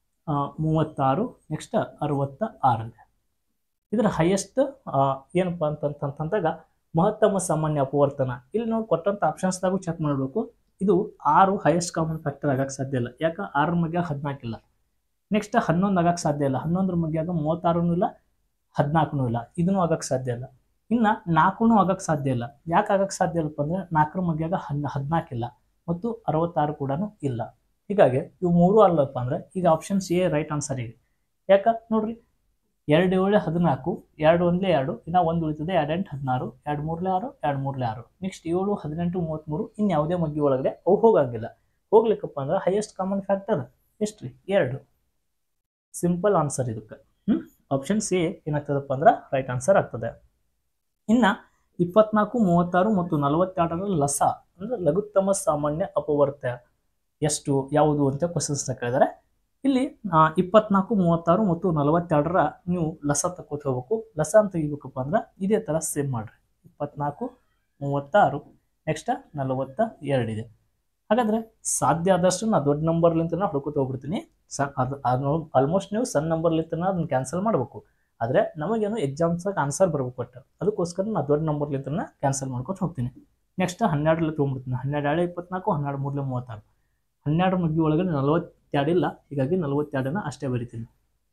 36, ನೆಕ್ಸ್ಟ್ 66. ಇದರ ಹೈಯೆಸ್ಟ್ ಏನಪ್ಪ ಅಂತಂದಾಗ ಮಹತ್ತಮ ಸಾಮಾನ್ಯ ಅಪವರ್ತನ. ಇಲ್ಲಿ ನಾವು ಕೊಟ್ಟಂಥ ಆಪ್ಷನ್ಸ್ದಾಗೂ ಚೆಕ್ ಮಾಡಬೇಕು. ಇದು 6 ಹೈಯೆಸ್ಟ್ ಕಾಮನ್ ಫ್ಯಾಕ್ಟರ್ ಆಗಕ್ಕೆ ಸಾಧ್ಯ ಇಲ್ಲ. ಯಾಕೆ 6ರ ಮಗ್ಯಾಗ 14 ಇಲ್ಲ. ನೆಕ್ಸ್ಟ್ 11 ಆಗಕ್ಕೆ ಸಾಧ್ಯ ಇಲ್ಲ. 11ರ ಮಗ್ಯಾಗ 36 ಇಲ್ಲ, 14 ಇಲ್ಲ. ಇದನ್ನು ಆಗಕ್ಕೆ ಸಾಧ್ಯ ಇಲ್ಲ. ಇನ್ನು 4 ಆಗಕ್ಕೆ ಸಾಧ್ಯ ಇಲ್ಲ. ಯಾಕೆ ಆಗಕ್ಕೆ ಸಾಧ್ಯ ಇಲ್ಲಪ್ಪ ಅಂದ್ರೆ 4ರ ಮಗ್ಯಾಗ 14 ಇಲ್ಲ ಮತ್ತು 66 ಕೂಡ ಇಲ್ಲ. ಹೀಗಾಗಿ ಇವು 3 ಅಲ್ಲಪ್ಪ ಅಂದ್ರೆ ಈಗ ಆಪ್ಷನ್ಸ್ ಎ ರೈಟ್ ಆನ್ಸರ್ ಇದೆ. ಯಾಕೆ ನೋಡ್ರಿ, 2 7 14, 2 1 2, ಇನ್ನು 1 ಉಳಿತದೆ, 2 8 16, 2 3 6, 2 3 6. ನೆಕ್ಸ್ಟ್ 7 18 33, ಇನ್ನು ಯಾವುದೇ ಮಗ್ಗಿ ಒಳಗಡೆ ಅವು ಹೋಗಂಗಿಲ್ಲ. ಹೋಗ್ಲಿಕ್ಕಪ್ಪ ಅಂದ್ರೆ ಹೈಯೆಸ್ಟ್ ಕಾಮನ್ ಫ್ಯಾಕ್ಟರ್ ಎಷ್ಟು ರೀ, 2. ಸಿಂಪಲ್ ಆನ್ಸರ್ ಇದಕ್ಕೆ. ಆಪ್ಷನ್ ಸಿ ಏನಾಗ್ತದಪ್ಪ ಅಂದ್ರೆ ರೈಟ್ ಆನ್ಸರ್ ಆಗ್ತದೆ. ಇನ್ನು 24, 36 ಮತ್ತು 42ರ ಲಸ ಅಂದ್ರೆ ಲಘುತ್ತಮ ಸಾಮಾನ್ಯ ಅಪವರ್ತ ಎಷ್ಟು ಯಾವುದು ಅಂತ ಕ್ವಶನ್ಸ್ನ ಕೇಳಿದರೆ ಇಲ್ಲಿ 24, 36 ಮತ್ತು 42ರ ನೀವು ಲಸ ತಕ್ಕೋತ ಹೋಗ್ಬೇಕು. ಲಸ ಅಂತ ತೆಗಿಬೇಕಪ್ಪ ಅಂದ್ರೆ ಇದೇ ಥರ ಸೇಮ್ ಮಾಡ್ರಿ. 24, 36, ನೆಕ್ಸ್ಟ್ 42 ಇದೆ. ಹಾಗಾದ್ರೆ ಸಾಧ್ಯ ಆದಷ್ಟು ನಾ ದೊಡ್ಡ ನಂಬರ್ಲಿಂತ ಹುಡ್ಕೋತ ಹೋಗ್ಬಿಡ್ತೀನಿ. ಅದು ಆಲ್ಮೋಸ್ಟ್ ನೀವು ಸಣ್ಣ ನಂಬರ್ಲಿಂತ ಅದನ್ನ ಕ್ಯಾನ್ಸಲ್ ಮಾಡಬೇಕು. ಆದರೆ ನಮಗೇನು ಎಕ್ಸಾಮ್ಸಾಗ ಆನ್ಸರ್ ಬರಬೇಕು. ಕೊಟ್ಟ ಅದಕ್ಕೋಸ್ಕರ ನಾ ದೊಡ್ಡ ನಂಬರ್ಲಿಂತ ಕ್ಯಾನ್ಸಲ್ ಮಾಡ್ಕೊತ ಹೋಗ್ತೀನಿ. ನೆಕ್ಸ್ಟ್ 12 ತೊಗೊಂಡ್ಬಿಡ್ತೀನಿ. 12 24, 12 3 36. 12 ಮಗ್ಗಿ ಒಳಗಡೆ 42 ಇಲ್ಲ, ಹೀಗಾಗಿ 42ನ ಅಷ್ಟೇ ಬರಿತೀನಿ.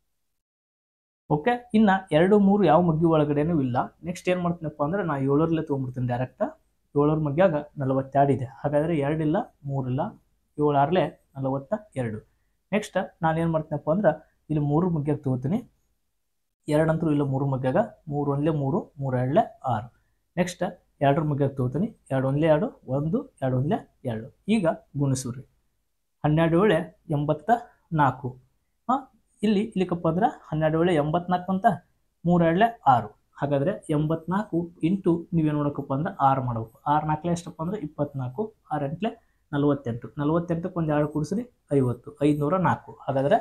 ಓಕೆ. ಇನ್ನು 2 3 ಯಾವ ಮಗ್ಗಿ ಒಳಗಡೆನೂ ಇಲ್ಲ. ನೆಕ್ಸ್ಟ್ ಏನು ಮಾಡ್ತೀನಪ್ಪ ಅಂದ್ರೆ ನಾ 7ರಲ್ಲೇ ತೊಗೊಂಡ್ಬಿಡ್ತೀನಿ ಡೈರೆಕ್ಟ್. 7ರ ಮಗ್ಯಾಗ 42 ಇದೆ. ಹಾಗಾದರೆ 2 ಇಲ್ಲ, 3 ಇಲ್ಲ, 7 6 42. ನೆಕ್ಸ್ಟ್ ನಾನು ಏನು ಮಾಡ್ತೀನಪ್ಪ ಅಂದ್ರೆ ಇಲ್ಲಿ 3 ಮಗ್ಯಾಗ ತೊಗೋತೀನಿ. 2 ಅಂತೂ ಇಲ್ಲ 3 ಮಗ್ಯಾಗ, 3 1 3, 3 2 6. ನೆಕ್ಸ್ಟ್ 2ರ ಮಗ್ಯಾಗ ತೊಗೋತೀನಿ. 2 1 2, 1, 2 1 2. ಈಗ ಗುಣಿಸ್ರಿ. 12 7 84. ಇಲ್ಲಿಕಪ್ಪ ಅಂದ್ರೆ 12 7 84 ಅಂತ, 3 2 6. ಹಾಗಾದರೆ 84 ಇಂಟು ನೀವೇನು ನೋಡೋಕ್ಕಪ್ಪ ಅಂದ್ರೆ 6 ಮಾಡಬೇಕು. 6 4 ಎಷ್ಟಪ್ಪ ಅಂದ್ರೆ 24, 6 8 48. 48ಕ್ಕೆ ಒಂದು 2 ಕೂಡಿಸ್ರಿ 50, 504. ಹಾಗಾದರೆ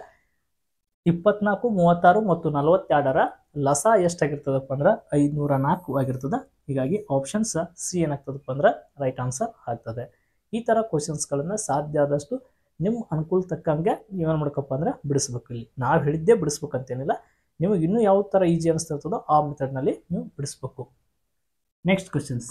24, 36 ಮತ್ತು 42ರ ಲಸ ಎಷ್ಟಾಗಿರ್ತದಪ್ಪ ಅಂದ್ರೆ 504 ಆಗಿರ್ತದೆ. ಹೀಗಾಗಿ ಆಪ್ಷನ್ಸ್ ಸಿ ಏನಾಗ್ತದಪ್ಪ ಅಂದ್ರೆ ರೈಟ್ ಆನ್ಸರ್ ಆಗ್ತದೆ. ಈ ಥರ ಕ್ವಶನ್ಸ್ಗಳನ್ನು ಸಾಧ್ಯ ಆದಷ್ಟು ನಿಮ್ಮ ಅನುಕೂಲ ತಕ್ಕಂಗೆ ನೀವೇನು ಮಾಡ್ಕಪ್ಪ ಅಂದ್ರೆ ಬಿಡಿಸ್ಬೇಕು. ಇಲ್ಲಿ ನಾವು ಹೇಳಿದ್ದೇ ಬಿಡಿಸ್ಬೇಕಂತೇನಿಲ್ಲ, ನಿಮಗೆ ಇನ್ನೂ ಯಾವ ಥರ ಈಜಿ ಅನಿಸ್ತಿರ್ತದೋ ಆ ಮೆಥಡ್ನಲ್ಲಿ ನೀವು ಬಿಡಿಸ್ಬೇಕು. Next questions.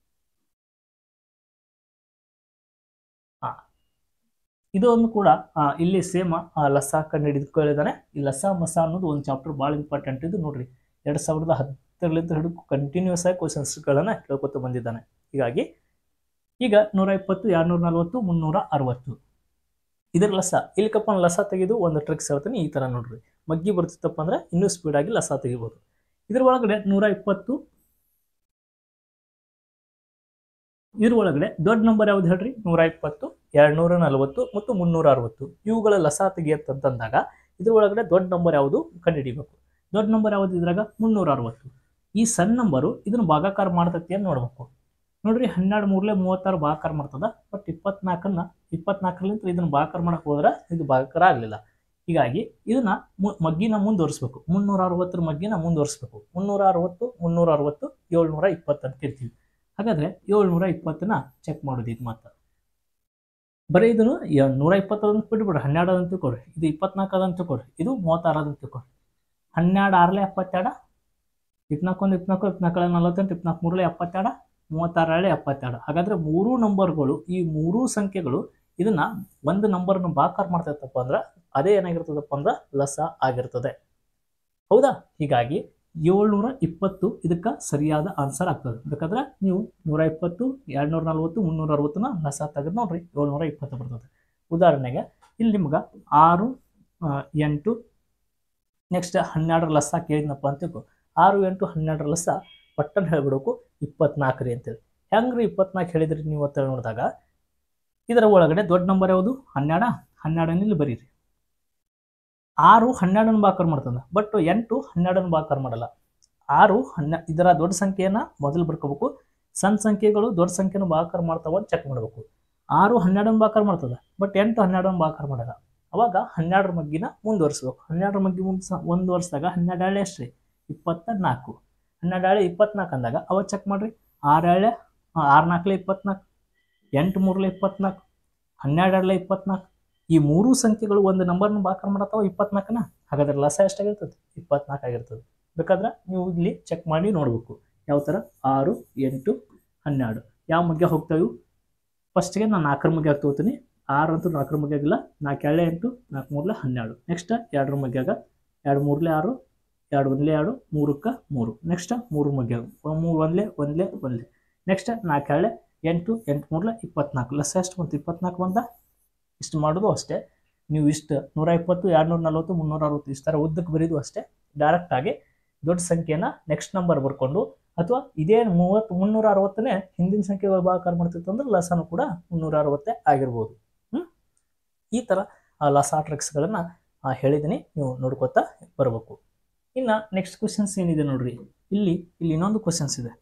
ಇದೊಂದು ಕೂಡ ಇಲ್ಲಿ ಸೇಮ್ ಲಸ ಕಂಡು ಹಿಡಿದುಕೊಳ್ಳಿದ್ದಾನೆ. ಈ ಲಸ ಮಸ ಅನ್ನೋದು ಒಂದು ಚಾಪ್ಟರ್ ಭಾಳ ಇಂಪಾರ್ಟೆಂಟ್ ಇದು ನೋಡ್ರಿ. 2010ರಿಂದ ಹಿಡಿದು ಕಂಟಿನ್ಯೂಸ್ ಆಗಿ ಕ್ವಶನ್ಸ್ಗಳನ್ನು ಕೇಳ್ಕೊತ ಬಂದಿದ್ದಾನೆ. ಹೀಗಾಗಿ ಈಗ 120, 240, 360 ಇದರ ಲಸ ಇಲ್ಲಿಕಪ್ಪ ಲಸ ತೆಗೆದು ಒಂದು ಟ್ರಿಕ್ಸ್ ಹೇಳ್ತೀನಿ. ಈ ಥರ ನೋಡ್ರಿ, ಮಗ್ಗಿ ಬರ್ತಿತ್ತಪ್ಪ ಅಂದ್ರೆ ಇನ್ನೂ ಸ್ಪೀಡಾಗಿ ಲಸ ತೆಗಿಬೋದು. ಇದ್ರ ಒಳಗಡೆ 120, ಇದ್ರ ಒಳಗಡೆ ದೊಡ್ಡ ನಂಬರ್ ಯಾವ್ದು ಹೇಳ್ರಿ? 120, 240 ಮತ್ತು 360 ಇವುಗಳ ಲಸ ತೆಗಿಯತ್ತಂತಂದಾಗ ಇದ್ರ ಒಳಗಡೆ ದೊಡ್ಡ ನಂಬರ್ ಯಾವುದು ಕಂಡುಹಿಡಿಬೇಕು. ದೊಡ್ಡ ನಂಬರ್ ಯಾವ್ದು ಇದ್ರಾಗ? 360. ಈ ಸಣ್ಣ ನಂಬರು ಇದನ್ನು ಭಾಗಾಕಾರ ಮಾಡ್ತತಿ ಅಂತ ನೋಡ್ಬೇಕು. ನೋಡ್ರಿ, 12 3 36 ಭಾಗಾಕಾರ ಮಾಡ್ತದ. ಬಟ್ 24ಲಿಂತ ಇದನ್ನ ಭಾಗಾಕಾರ ಮಾಡಕ್ ಹೋದ್ರೆ ಇದು ಭಾಗಾಕಾರ ಆಗಲಿಲ್ಲ. ಹೀಗಾಗಿ ಇದನ್ನ ಮಗ್ಗಿನ ಮುಂದುವರಿಸ್ಬೇಕು. 360 ಮಗ್ಗಿನ ಮುಂದುವರಿಸ್ಬೇಕು. 360 720 ಅಂತ ಇರ್ತೀವಿ. ಹಾಗಾದ್ರೆ 720ನ ಚೆಕ್ ಮಾಡೋದು. ಇದು ಮಾತ್ರ ಬರೀ ಇದನ್ನು 120 ಅದಂತ ಬಿಟ್ಬಿಡ್ರಿ, 12 ಅದಂತ ತಿಳ್ಕೊಡ್ರಿ, ಇದು 24 ಅದಂತ ತಿಳ್ಕೊಡ್ರಿ, ಇದು 36 ಅದಂತ ತಿಳ್ಕೊಡ್ರಿ. 12 6 72, 24 24 24 48, 24 72, 36 72. ಹಾಗಾದ್ರೆ ಮೂರು ನಂಬರ್ಗಳು, ಈ ಮೂರೂ ಸಂಖ್ಯೆಗಳು ಇದನ್ನ ಒಂದು ನಂಬರ್ನ ಭಾಗಾಕಾರ ಮಾಡ್ತೈತಪ್ಪ ಅಂದ್ರೆ ಅದೇ ಏನಾಗಿರ್ತದಪ್ಪ ಅಂದ್ರೆ ಲಸ ಆಗಿರ್ತದೆ. ಹೌದಾ? ಹೀಗಾಗಿ 720 ಇದಕ್ಕೆ ಸರಿಯಾದ ಆನ್ಸರ್ ಆಗ್ತದೆ. ಬೇಕಾದ್ರೆ ನೀವು 120, 240, 360ನ ಲಸ ತೆಗೆದು ನೋಡ್ರಿ, 720 ಬರ್ತದೆ. ಉದಾಹರಣೆಗೆ ಇಲ್ಲಿ ನಿಮ್ಗೆ 6, 8 ನೆಕ್ಸ್ಟ್ 12 ಲಸ ಕೇಳಿದ್ನಪ್ಪ ಅಂತ ತಿಳ್ಕೊ. 6, 8, 12 ಲಸ ಪಟ್ಟನ್ ಹೇಳ್ಬಿಡಬೇಕು 24 ರೀ ಅಂತೇಳಿ. ಹೆಂಗ್ರಿ 24 ಹೇಳಿದ್ರಿ ನೀವು ಅಂತ ನೋಡಿದಾಗ ಇದರ ಒಳಗಡೆ ದೊಡ್ಡ ನಂಬರ್ ಯಾವುದು? 12 ಇಲ್ಲಿ ಬರೀರಿ. 6 12 ಭಾಗಾಕಾರ ಮಾಡ್ತದೆ, ಬಟ್ 8 12 ಭಾಗಾಕಾರ ಮಾಡಲ್ಲ. 6 ಇದರ ದೊಡ್ಡ ಸಂಖ್ಯೆಯನ್ನ ಮೊದಲು ಬರ್ಕೋಬೇಕು. ಸಣ್ಣ ಸಂಖ್ಯೆಗಳು ದೊಡ್ಡ ಸಂಖ್ಯೆನ ಭಾಗಾಕಾರ ಮಾಡ್ತಾವ ಅಂತ ಚೆಕ್ ಮಾಡಬೇಕು. 6 12 ಭಾಗಾಕಾರ ಮಾಡ್ತದೆ, ಬಟ್ 8 12 ಭಾಗಾಕಾರ ಮಾಡಲ್ಲ. ಅವಾಗ 12 ಮಗ್ಗಿನ ಮುಂದುವರಿಸ್ಬೇಕು. 12 ಮಗ್ಗಿ ಮುಂದುವರಿಸಿದಾಗ 12 ಎಷ್ಟು ರೀ? 24. 12 24 ಅಂದಾಗ ಅವಾಗ ಚೆಕ್ ಮಾಡ್ರಿ. 6 4 24, 8 3 24, 12 24. ಈ ಮೂರು ಸಂಖ್ಯೆಗಳು ಒಂದು ನಂಬರ್ನ ಭಾಗಾಕಾರ ಮಾಡತ್ತಾವ 24ನ. ಹಾಗಾದ್ರೆ ಲಸ ಎಷ್ಟಾಗಿರ್ತದೆ? 24 ಆಗಿರ್ತದೆ. ಬೇಕಾದ್ರೆ ನೀವು ಇಲ್ಲಿ ಚೆಕ್ ಮಾಡಿ ನೋಡ್ಬೇಕು ಯಾವ ಥರ. 6, 8, 12 ಯಾವ ಮಗ್ಗ ಹೋಗ್ತಾವೆ? ಫಸ್ಟ್ಗೆ ನಾನು 4 ಮಗ್ಗ ತಗೋತೀನಿ. 6 ಅಂತೂ 4 ಮಗ್ಗ ಆಗಿಲ್ಲ. 4 2 8, 4 3 12. ನೆಕ್ಸ್ಟ್ 2 ಮಗ್ಗಾಗ 2 3 6, 2 1 2, 3ಕ್ಕೆ 3. ನೆಕ್ಸ್ಟ್ 3 ಮಗ್ಗಾಗ 3 1 1 1. ನೆಕ್ಸ್ಟ್ 4 2 8, 8 3 24. ಲಸ ಎಷ್ಟು ಬಂತು? 24 ಬಂದ. ಇಷ್ಟು ಮಾಡೋದು ಅಷ್ಟೇ. ನೀವು ಇಷ್ಟು 120, 240, 360 ಇಷ್ಟು ಥರ ಉದ್ದಕ್ಕೆ ಬರೀದು ಅಷ್ಟೇ. ಡೈರೆಕ್ಟ್ ಆಗಿ ದೊಡ್ಡ ಸಂಖ್ಯೆನ ನೆಕ್ಸ್ಟ್ ನಂಬರ್ ಬರ್ಕೊಂಡು, ಅಥವಾ ಇದೇ 360ನೇ ಹಿಂದಿನ ಸಂಖ್ಯೆಗಳು ಭಾಗಾಕಾರ ಮಾಡ್ತಿತ್ತು ಅಂದ್ರೆ ಲಸನು ಕೂಡ 360 ಆಗಿರ್ಬೋದು. ಈ ಥರ ಲಸ ಟ್ರಿಕ್ಸ್ಗಳನ್ನು ಹೇಳಿದ್ದೀನಿ, ನೀವು ನೋಡ್ಕೊತಾ ಬರಬೇಕು. ಇನ್ನು ನೆಕ್ಸ್ಟ್ ಕ್ವಶನ್ಸ್ ಏನಿದೆ ನೋಡ್ರಿ, ಇಲ್ಲಿ ಇನ್ನೊಂದು ಕ್ವಶನ್ಸ್ ಇದೆ.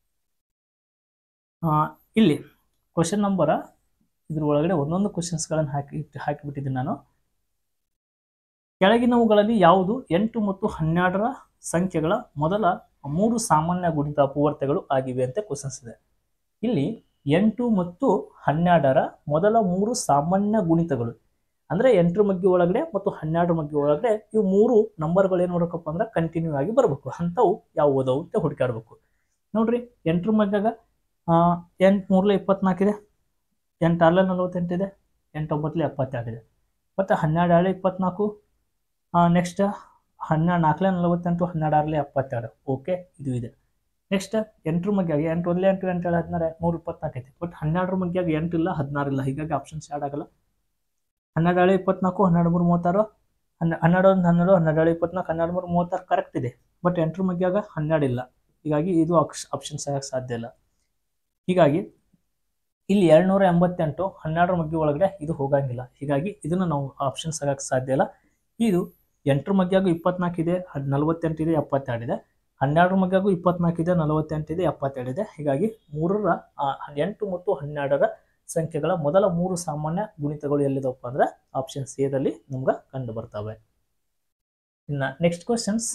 ಇಲ್ಲಿ ಕ್ವಶನ್ ನಂಬರ ಇದ್ರ ಒಳಗಡೆ ಒಂದೊಂದು ಕ್ವಶನ್ಸ್ಗಳನ್ನು ಹಾಕಿಬಿಟ್ಟಿದ್ದೀನಿ ನಾನು. ಕೆಳಗಿನವುಗಳಲ್ಲಿ ಯಾವುದು 8 ಮತ್ತು 12ರ ಸಂಖ್ಯೆಗಳ ಮೊದಲ 3 ಸಾಮಾನ್ಯ ಗುಣಿತ ಅಪವರ್ತಗಳು ಆಗಿವೆ ಅಂತ ಕ್ವಶನ್ಸ್ ಇದೆ. ಇಲ್ಲಿ 8 ಮತ್ತು 12ರ ಮೊದಲ 3 ಸಾಮಾನ್ಯ ಗುಣಿತಗಳು ಅಂದ್ರೆ 8ರ ಮಗ್ಗಿ ಒಳಗಡೆ ಮತ್ತು 12ರ ಮಗ್ಗಿ ಒಳಗಡೆ ಇವು 3 ನಂಬರ್ಗಳು ಏನು ಮಾಡಬೇಕಪ್ಪ ಅಂದ್ರೆ ಕಂಟಿನ್ಯೂ ಆಗಿ ಬರಬೇಕು. ಅಂಥವು ಯಾವುದವು ಅಂತ ಹುಡುಕಾಡ್ಬೇಕು. ನೋಡ್ರಿ, 8ರ ಮಗ್ಗಾಗ 8 3 24 ಇದೆ, 8 6 48 ಇದೆ, 8 9 72 ಇದೆ. ಮತ್ತು 12 24, ನೆಕ್ಸ್ಟ್ 12 4 48, 12 72. ಓಕೆ, ಇದು ಇದೆ. ನೆಕ್ಸ್ಟ್ 8ರ ಮಗ್ಗಿಯಾಗ 8 1 8 8 7 16 124 ಐತೆ. ಬಟ್ 12ರ ಮಗ್ಗಿಯಾಗ 8 ಇಲ್ಲ 16 ಇಲ್ಲ, ಹೀಗಾಗಿ ಆಪ್ಷನ್ಸ್ ಆ್ಯಡ್ ಆಗಲ್ಲ. 12 24, 12 3 36, 12 12 12 24, 12 3 36 ಕರೆಕ್ಟ್ ಇದೆ. ಬಟ್ 8ರ ಮಗ್ಗಿಯಾಗ 12 ಇಲ್ಲ, ಹೀಗಾಗಿ ಇದು ಆಪ್ಷನ್ಸ್ ಆಗಕ್ಕೆ ಸಾಧ್ಯ ಇಲ್ಲ. ಹೀಗಾಗಿ ಇಲ್ಲಿ 288 12ರ ಮಗ್ಗಿ ಒಳಗಡೆ ಇದು ಹೋಗಂಗಿಲ್ಲ. ಹೀಗಾಗಿ ಇದನ್ನು ನಾವು ಆಪ್ಷನ್ಸ್ ಆಗಕ್ಕೆ ಸಾಧ್ಯ ಇಲ್ಲ. ಇದು 8ರ ಮಗ್ಗಿಯಾಗೂ 24 ಇದೆ, 48 ಇದೆ, 72 ಇದೆ. 12ರ ಮಗ್ಗಿಯಾಗೂ 24 ಇದೆ, 48 ಇದೆ, 72 ಇದೆ. ಹೀಗಾಗಿ 8 ಮತ್ತು 12ರ ಸಂಖ್ಯೆಗಳ ಮೊದಲ 3 ಸಾಮಾನ್ಯ ಗುಣಿತಗಳು ಎಲ್ಲಿದವಪ್ಪ ಅಂದ್ರೆ ಆಪ್ಷನ್ ಸಿ ದಲ್ಲಿ ನಮ್ಗೆ ಕಂಡು ಬರ್ತವೆ. ಇನ್ನು ನೆಕ್ಸ್ಟ್ ಕ್ವಶನ್ಸ್,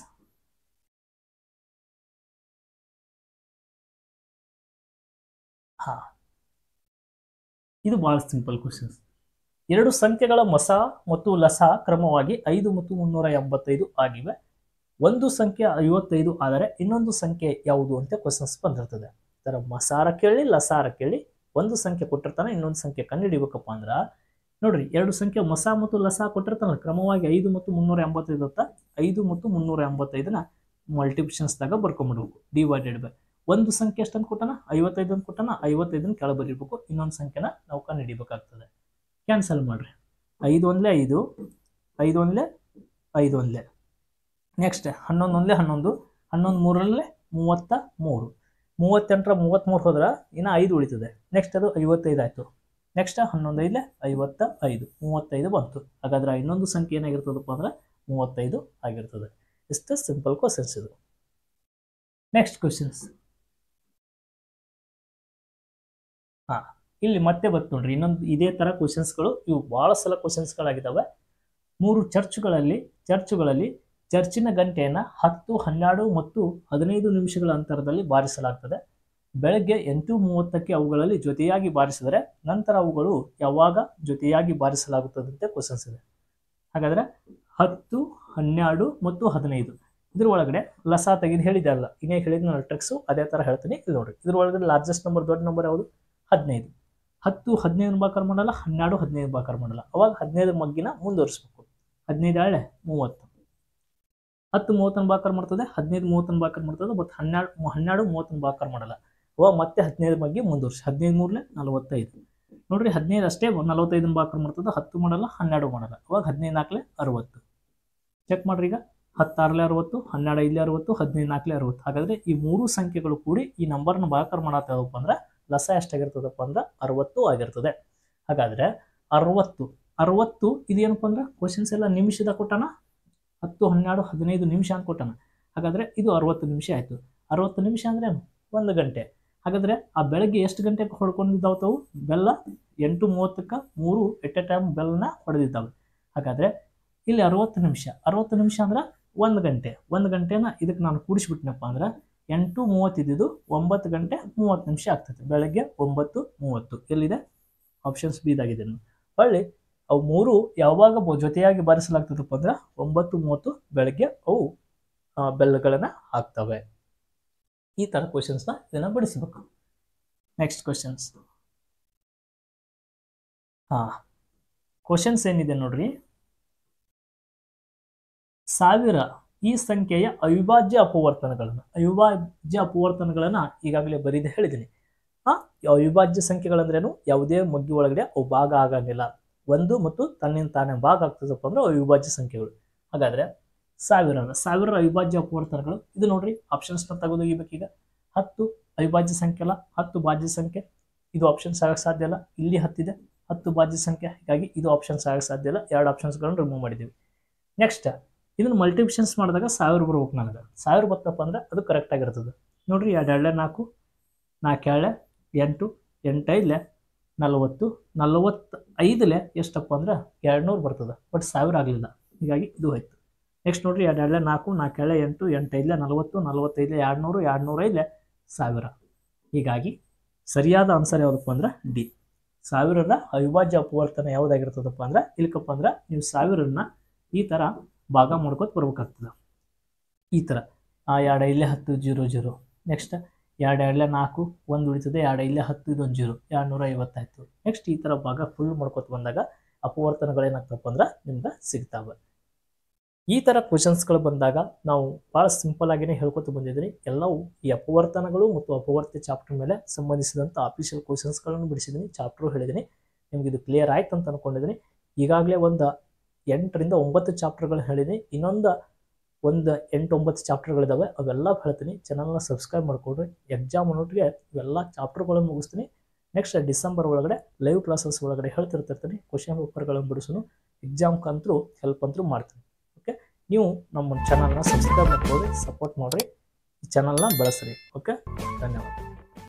ಇದು ಬಹಳ ಸಿಂಪಲ್ ಕ್ವಶನ್ಸ್. 2 ಸಂಖ್ಯೆಗಳ ಮೊಸ ಮತ್ತು ಲಸ ಕ್ರಮವಾಗಿ 5 ಮತ್ತು 385 ಆಗಿವೆ. ಒಂದು ಸಂಖ್ಯೆ 55 ಆದರೆ ಇನ್ನೊಂದು ಸಂಖ್ಯೆ ಯಾವುದು ಅಂತ ಕ್ವಶನ್ಸ್ ಬಂದಿರ್ತದೆ. ಇದರ ಮಸಾರ ಕೇಳಿ ಲಸಾರ ಕೇಳಿ ಒಂದು ಸಂಖ್ಯೆ ಕೊಟ್ಟಿರ್ತಾನೆ, ಇನ್ನೊಂದು ಸಂಖ್ಯೆ ಕಂಡುಹಿಡಿಬೇಕಪ್ಪ ಅಂದ್ರೆ ನೋಡ್ರಿ, 2 ಸಂಖ್ಯೆ ಮೊಸ ಮತ್ತು ಲಸ ಕೊಟ್ಟಿರ್ತಾನಲ್ಲ, ಕ್ರಮವಾಗಿ 5 ಮತ್ತು 385 ಅಂತ. 5 ಮತ್ತು 385ನ ಮಲ್ಟಿಪ್ಲಿಕೇಶನ್ಸ್ದಾಗ ಬರ್ಕೊಂಡ್ಬಿಡ್ಬೇಕು ಡಿವೈಡೆಡ್ ಬೈ ಒಂದು ಸಂಖ್ಯೆ ಎಷ್ಟು ಅಂತ ಕೊಟ್ಟಾನ 55 ಅಂತ ಕೊಟ್ಟಾನ 55 ಕೆಳ ಬರೀಬೇಕು ಇನ್ನೊಂದು ಸಂಖ್ಯೆನ ನಾವು ಕಂಡು ಹಿಡಿಬೇಕಾಗ್ತದೆ ಕ್ಯಾನ್ಸಲ್ ಮಾಡ್ರಿ 5 ಒಂದ್ಲೆ 5 5 ಒಂದ್ಲೆ 5 ಒಂದ್ಲೆ ನೆಕ್ಸ್ಟ್ 11 ಒಂದ್ಲೆ 11 11 ಮೂರಲ್ಲೇ 33 38ರ 33 ಹೋದ್ರ ಇನ್ನು 5 ಉಳಿತದೆ ನೆಕ್ಸ್ಟ್ ಅದು 55 ಆಯ್ತು ನೆಕ್ಸ್ಟ್ 11 ಐದ್ಲೆ 55 35 ಬಂತು ಹಾಗಾದ್ರೆ ಇನ್ನೊಂದು ಸಂಖ್ಯೆ ಏನಾಗಿರ್ತದಪ್ಪ ಅಂದ್ರೆ 35 ಆಗಿರ್ತದೆ ಇಷ್ಟು ಸಿಂಪಲ್ ಕ್ವಶನ್ಸ್ ಇದು ನೆಕ್ಸ್ಟ್ ಕ್ವಶನ್ಸ್ ಇಲ್ಲಿ ಮತ್ತೆ ಬತ್ತು ನೋಡ್ರಿ ಇನ್ನೊಂದು ಇದೇ ತರ ಕ್ವಶನ್ಸ್ಗಳು ಇವು ಬಹಳ ಸಲ ಕ್ವಶನ್ಸ್ಗಳಾಗಿದ್ದಾವೆ 3 ಚರ್ಚುಗಳಲ್ಲಿ ಚರ್ಚಿನ ಗಂಟೆಯನ್ನು 10, 12 ಮತ್ತು 15 ನಿಮಿಷಗಳ ಅಂತರದಲ್ಲಿ ಬಾರಿಸಲಾಗ್ತದೆ ಬೆಳಗ್ಗೆ 8:30ಕ್ಕೆ ಅವುಗಳಲ್ಲಿ ಜೊತೆಯಾಗಿ ಬಾರಿಸಿದರೆ ನಂತರ ಅವುಗಳು ಯಾವಾಗ ಜೊತೆಯಾಗಿ ಬಾರಿಸಲಾಗುತ್ತದೆ ಅಂತ ಕ್ವಶನ್ಸ್ ಇದೆ ಹಾಗಾದ್ರೆ 10, 12 ಮತ್ತು 15 ಇದ್ರ ಒಳಗಡೆ ಲಸಾ ತೆಗೆದು ಹೇಳಿದಲ್ಲ ಇನ್ನೇ ಹೇಳಿದ ನಾನು ಟ್ರಿಕ್ಸು ಅದೇ ತರ ಹೇಳ್ತೀನಿ ಇಲ್ಲಿ ನೋಡ್ರಿ ಇದ್ರ ಒಳಗಡೆ ಲಾರ್ಜೆಸ್ಟ್ ನಂಬರ್ ದೊಡ್ಡ ನಂಬರ್ ಯಾವುದು 15 10 15 ಬಾಕರ್ ಮಾಡಲ್ಲ 12 15 ಬಾಕರ್ ಮಾಡಲ್ಲ ಅವಾಗ 15 ಮಗ್ಗಿನ ಮುಂದುವರಿಸಬೇಕು 15 30 10 30 ಬಾಕರ್ ಮಾಡ್ತದೆ 15 30 ಬಾಕರ್ ಮಾಡ್ತದೆ ಬಟ್ 12 30 ಬಾಕರ್ ಮಾಡಲ್ಲ ಅವಾಗ ಮತ್ತೆ 15 ಮಗ್ಗಿ ಮುಂದುವರಿಸಿ 15 ಮೂರಲೆ 45 ನೋಡ್ರಿ 15 ಅಷ್ಟೇ 45 ಬಾಕರ್ ಮಾಡ್ತದೆ 10 ಮಾಡಲ್ಲ 12 ಮಾಡಲ್ಲ ಅವಾಗ 15 4 60 ಚೆಕ್ ಮಾಡ್ರಿ ಈಗ 10 6 60 12 5 60 15 4 60 ಹಾಗಾದ್ರೆ ಈ ಮೂರು ಸಂಖ್ಯೆಗಳು ಕೂಡಿ ಈ ನಂಬರ್ನ ಬಾಕರ್ ಮಾಡತ್ತಪ್ಪ ಅಂದ್ರೆ ಲಸ ಎಷ್ಟಾಗಿರ್ತದಪ್ಪ ಅಂದ್ರೆ 60 ಆಗಿರ್ತದೆ ಹಾಗಾದ್ರೆ 60 ಇದೇನಪ್ಪ ಅಂದ್ರೆ ಕ್ವಶನ್ಸ್ ಎಲ್ಲ ನಿಮಿಷದ ಕೊಟ್ಟಾನ 10 12 15 ನಿಮಿಷ ಅಂತ ಕೊಟ್ಟಾನ ಹಾಗಾದ್ರೆ ಇದು 60 ನಿಮಿಷ ಆಯ್ತು 60 ನಿಮಿಷ ಅಂದ್ರೆ 1 ಗಂಟೆ ಹಾಗಾದ್ರೆ ಆ ಬೆಳಗ್ಗೆ ಎಷ್ಟು ಗಂಟೆಗೆ ಹೊಡ್ಕೊಂಡಿದ್ದಾವತ್ತವು ಬೆಲ್ಲ 8:30ಕ್ಕೆ 3 ಎಟ್ ಎ ಟೈಮ್ ಬೆಲ್ಲನ ಹೊಡೆದಿದ್ದಾವೆ ಹಾಗಾದ್ರೆ ಇಲ್ಲಿ 60 ನಿಮಿಷ ಅಂದ್ರೆ 1 ಗಂಟೆ 1 ಗಂಟೆನ ಇದಕ್ಕೆ ನಾನು ಕೂಡಿಸ್ಬಿಟ್ನಪ್ಪ ಅಂದ್ರೆ 8:30 ಇದ್ದಿದ್ದು 9 ಗಂಟೆ 30 ನಿಮಿಷ ಆಗ್ತದೆ ಬೆಳಗ್ಗೆ 9:30 ಎಲ್ಲಿದೆ ಆಪ್ಷನ್ಸ್ ಬಿ ಇದಾಗಿದೆ ಹೊಳ್ಳಿ ಅವು ಮೂರು ಯಾವಾಗ ಜೊತೆಯಾಗಿ ಬಾರಿಸಲಾಗ್ತದಪ್ಪ ಅಂದ್ರೆ 9:30 ಬೆಳಗ್ಗೆ ಅವು ಬೆಲ್ಲಗಳನ್ನ ಹಾಕ್ತವೆ ಈ ತರ ಕ್ವಶನ್ಸ್ನ ಇದನ್ನ ಬಿಡಿಸಬೇಕು ನೆಕ್ಸ್ಟ್ ಕ್ವಶನ್ಸ್ ಕ್ವಶನ್ಸ್ ಏನಿದೆ ನೋಡ್ರಿ 1000 ಈ ಸಂಖ್ಯೆಯ ಅವಿಭಾಜ್ಯ ಅಪವರ್ತನಗಳನ್ನ ಈಗಾಗಲೇ ಬರೀದೆ ಹೇಳಿದ್ದೀನಿ ಅವಿಭಾಜ್ಯ ಸಂಖ್ಯೆಗಳಂದ್ರೇನು ಯಾವುದೇ ಮಗ್ಗಿ ಒಳಗಡೆ ಅವು ಭಾಗ ಆಗಂಗಿಲ್ಲ ಒಂದು ಮತ್ತು ತನ್ನಿಂದ ತಾನೇ ಭಾಗ ಆಗ್ತದಪ್ಪ ಅಂದ್ರೆ ಅವಿಭಾಜ್ಯ ಸಂಖ್ಯೆಗಳು ಹಾಗಾದ್ರೆ 1000 ಅವಿಭಾಜ್ಯ ಅಪವರ್ತನಗಳು ಇದು ನೋಡ್ರಿ ಆಪ್ಷನ್ಸ್ನ ತೆಗೆದೊಗಿಬೇಕೀಗ 10 ಅವಿಭಾಜ್ಯ ಸಂಖ್ಯೆ ಅಲ್ಲ 10 ಭಾಜ್ಯ ಸಂಖ್ಯೆ ಇದು ಆಪ್ಷನ್ಸ್ ಆಗಕ್ಕೆ ಸಾಧ್ಯ ಇಲ್ಲ ಇಲ್ಲಿ 10 ಇದೆ 10 ಭಾಜ್ಯ ಸಂಖ್ಯೆ ಹೀಗಾಗಿ ಇದು ಆಪ್ಷನ್ಸ್ ಆಗಕ್ಕೆ ಸಾಧ್ಯ ಇಲ್ಲ ಎರಡು ಆಪ್ಷನ್ಸ್ಗಳನ್ನು ರಿಮೂವ್ ಮಾಡಿದ್ದೀವಿ ನೆಕ್ಸ್ಟ್ ಇದನ್ನು ಮಲ್ಟಿಪ್ಲಿಕೇಶನ್ಸ್ ಮಾಡಿದಾಗ 1000 ಬರ್ಬೇಕು ನನಗೆ 1000 ಬರ್ತಪ್ಪ ಅಂದ್ರೆ ಅದು ಕರೆಕ್ಟ್ ಆಗಿರ್ತದೆ ನೋಡ್ರಿ 2 2 4 4 8 8 5 40 45 ಎಷ್ಟಪ್ಪ ಅಂದ್ರೆ 200 ಬರ್ತದೆ ಬಟ್ 1000 ಆಗಲಿಲ್ಲ ಹೀಗಾಗಿ ಇದು ಹೋಯ್ತು ನೆಕ್ಸ್ಟ್ ನೋಡ್ರಿ 2 2 4 4 8 8 5 40 45 200 205 1000 ಹೀಗಾಗಿ ಸರಿಯಾದ ಆನ್ಸರ್ ಯಾವುದಪ್ಪ ಅಂದ್ರೆ ಡಿ 1000ರ ಅವಿಭಾಜ್ಯ ಅಪವರ್ತನ ಯಾವುದಾಗಿರ್ತದಪ್ಪ ಅಂದ್ರೆ ಇಲ್ಕಪ್ಪ ಅಂದ್ರೆ ನೀವು 1000ನ ಈ ತರ ಭಾಗ ಮಾಡ್ಕೊತ ಬರ್ಬೇಕಾಗ್ತದೆ ಈ ತರ 2 5 10 0 0 ನೆಕ್ಸ್ಟ್ 2 2 4 1 ಉಳಿತದೆ 2 5 10 ಇದೊಂದು 0 250 ಆಯ್ತು ನೆಕ್ಸ್ಟ್ ಈ ತರ ಭಾಗ ಫುಲ್ ಮಾಡ್ಕೊತ ಬಂದಾಗ ಅಪವರ್ತನಗಳೇನಾಗ್ತಪ್ಪ ಅಂದ್ರೆ ನಿಮ್ಗೆ ಸಿಗ್ತಾವೆ ಈ ತರ ಕ್ವಶನ್ಸ್ಗಳು ಬಂದಾಗ ನಾವು ಬಹಳ ಸಿಂಪಲ್ ಆಗಿನೇ ಹೇಳ್ಕೊತ ಬಂದಿದ್ದೀನಿ ಎಲ್ಲವೂ ಈ ಅಪವರ್ತನಗಳು ಮತ್ತು ಅಪವರ್ತ್ಯ ಚಾಪ್ಟರ್ ಮೇಲೆ ಸಂಬಂಧಿಸಿದಂಥ ಅಫಿಷಿಯಲ್ ಕ್ವಶನ್ಸ್ಗಳನ್ನು ಬಿಡಿಸಿದ್ದೀನಿ ಚಾಪ್ಟರ್ ಹೇಳಿದ್ದೀನಿ ನಿಮ್ಗೆ ಇದು ಕ್ಲಿಯರ್ ಆಯ್ತು ಅಂತ ಅನ್ಕೊಂಡಿದ್ದೀನಿ ಈಗಾಗಲೇ ಒಂದು 8 ರಿಂದ 9 ಚಾಪ್ಟರ್ಗಳು ಹೇಳಿದ್ದೀನಿ ಇನ್ನೊಂದು 8-9 ಚಾಪ್ಟರ್ಗಳಿದಾವೆ ಅವೆಲ್ಲ ಹೇಳ್ತೀನಿ ಚಾನಲ್ನ ಸಬ್ಸ್ಕ್ರೈಬ್ ಮಾಡ್ಕೊಡ್ರಿ ಎಕ್ಸಾಮ್ ನೋಟ್ಗೆ ಇವೆಲ್ಲ ಚಾಪ್ಟರ್ಗಳನ್ನು ಮುಗಿಸ್ತೀನಿ ನೆಕ್ಸ್ಟ್ ಡಿಸೆಂಬರ್ ಒಳಗಡೆ ಲೈವ್ ಕ್ಲಾಸಸ್ ಒಳಗಡೆ ಹೇಳ್ತಿರ್ತೀನಿ ಕ್ವಶನ್ ಪೇಪರ್ಗಳನ್ನು ಬಿಡಿಸೋನು ಎಕ್ಸಾಮ್ಗಂತೂ ಹೆಲ್ಪ್ ಅಂತೂ ಮಾಡ್ತೀನಿ ಓಕೆ ನೀವು ನಮ್ಮ ಚಾನಲ್ನ ಸಬ್ಸ್ಕ್ರೈಬ್ ಮಾಡ್ಕೊಳ್ಳಿ ಸಪೋರ್ಟ್ ಮಾಡಿರಿ ಈ ಚಾನಲ್ನ ಬೆಳೆಸ್ರಿ ಓಕೆ ಧನ್ಯವಾದ